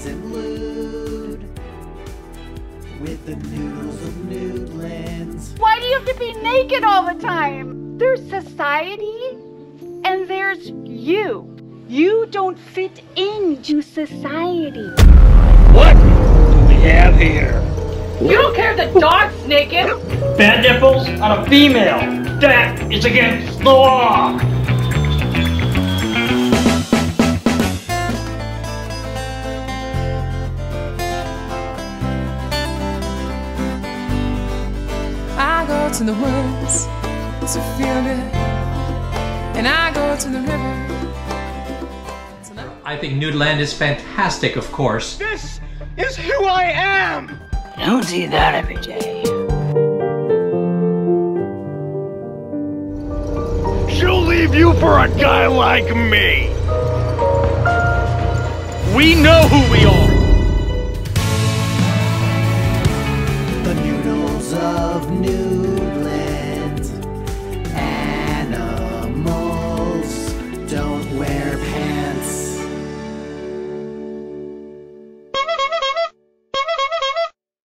and lewd with the Nudels of Nudeland. Why do you have to be naked all the time? There's society and there's you. You don't fit into society. What do we have here? You don't care if the dog's naked. Bad nipples on a female. That is against the law. I go to the woods to feel good, and I go to the river. I think Nudeland is fantastic, of course. This is who I am! I don't see that every day. She'll leave you for a guy like me! We know who we are!